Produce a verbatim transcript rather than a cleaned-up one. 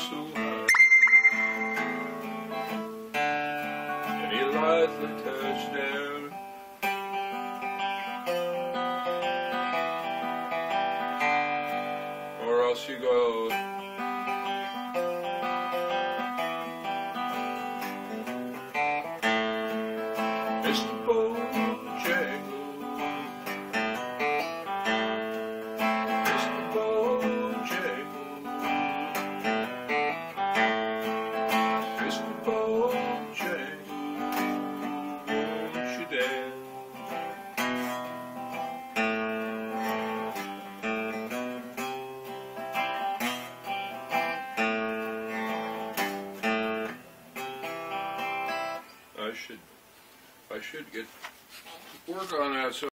so high. And he lightly touched down. Or else you go. Mister Bojangle, Mister Bojangle, Mister Bojangle, won't you dance? I should, I should get work on that. So.